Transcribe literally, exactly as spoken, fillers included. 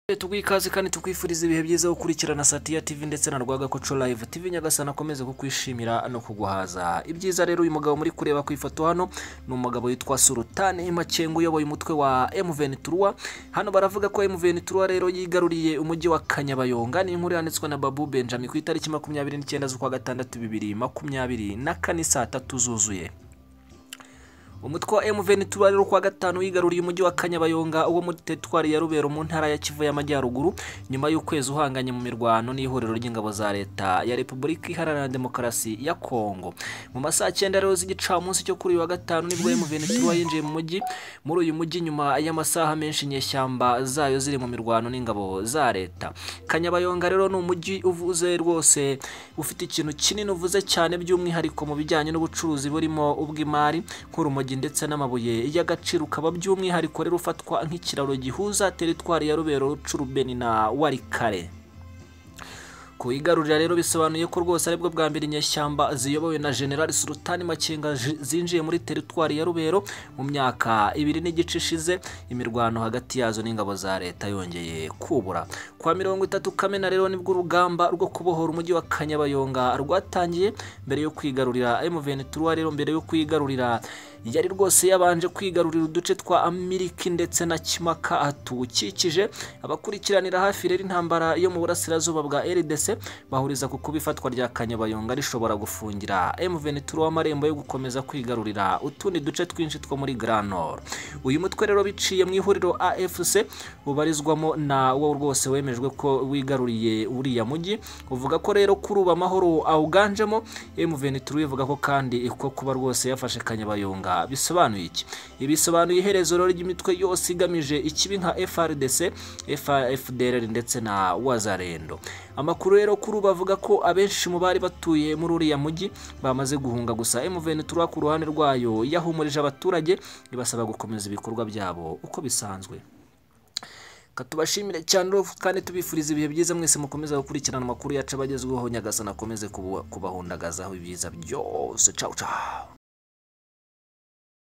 Tugwikaze kandi tukwifuriza ibihe byiza gukurikirana Satya T V ndetse na Rwagakoco Live T V Nyagasana akomeze kukwishimira no kuguhaza. Ibyiza rero uyu mugabo muri kureba ku ifoto hano ni umugabo witwa Sultan Makenga uyoboye umutwe wa M vingt-trois. Hano baravuga ko M vingt-trois rero yigaruriye umujyi wa Kanyabayonga. Ni inkuru yanditswe na Babu Benjamin ku itariki makumyabiri n'icyenda z'ukwa gatandatu bibiri makumyabiri na kane saa tatu zuzuye. Umutwe wa M vingt-trois rero kwa gatanu yigaruriye umujyi wa Kanyabayonga uwo muri teritwari ya Rubero mu ntara ya Kivu y'Amajyaruguru nyuma y'ukwezi uhanganye mu mirwano n'ihuriro ry'ingabo za leta ya Repubulika Iharanira Demokarasi ya Kongo. Mu masaha cyenda rero z'igicamunsi cyo kuri uyu wa gatanu nibwo M vingt-trois yinjiye mu mujyi muri uyu mujyi nyuma y'amasaha menshi nyeshyamba zayo ziri mu mirwano n'ingabo za leta. Kanyabayonga rero ni umujyi uvuze rwose ufite ikintu kinini uvuze cyane by'umwihariko mu bijyanye n'ubucuruzi burimo ubw'imari nk'urumogi ndetse n'amabuye y'agaciro ukaba by'umwihariko rero ufatwa nk'ikiraro gihuza teritwari ya Rubero, Curubeni na Warikare. Kuyigarurira rero bisobanuye ko rwose aribwo bwa mbere inyeshyamba ziyobowe na General Sultan Makenga zinjiye muri teritwari ya Rubero mu myaka ibiri n'igice ishize, imirwano hagati yazo n'ingabo za leta yongeye kubura. Kwa mirongo itatu Kamena rero nibwo urugamba rwo kubohora umujyi wa Kanyabayonga rwatangiye. Mbere yo kwigarurira M vingt-trois rero mbere yo kwigarurira yari rwose yabanje kwigarurira uduce twa Amiriki ndetse na Kimaka atukikije. Abakurikiranira hafi rero intambara yo mu burasirazuba bwa R D C bahuriza ku kubifatwa rya Kanyabayonga rishobora gufungira M vingt-trois amarembo yo gukomeza kwigarurira utundi duce twinshi two muri Grand Nord. Uyu mutwe rero biciye mu ihuriro A F C ubarizwamo na wo rwose wemejwe ko wigaruriye uriya mujyi, uvuga ko rero kuri ubu amahoro awuganjemo. M vingt-trois ivuga ko kandi ko kuba rwose yafashe Kanyabayonga bisobanuye iki? Ibisobanuye iherezo rero ry'imitwe yose igamije ikibi nka F R D C, F D L R ndetse na Wazalendo. Amakuru rero kuri ubu bavuga ko abenshi mu bari batuye muri uriya mujyi bamaze guhunga, gusa M vingt-trois ku ruhande rwayo yahumurije abaturage ibasaba gukomeza ibikorwa byabo uko bisanzwe. Katubashimire cyane kandi tubifuriza ibihe byiza mwese mukomeza gukurikirana amakuru yacu abagezweho. Nyagasana akomeze kubahundagazaho ibyiza byose. Ciao ciao.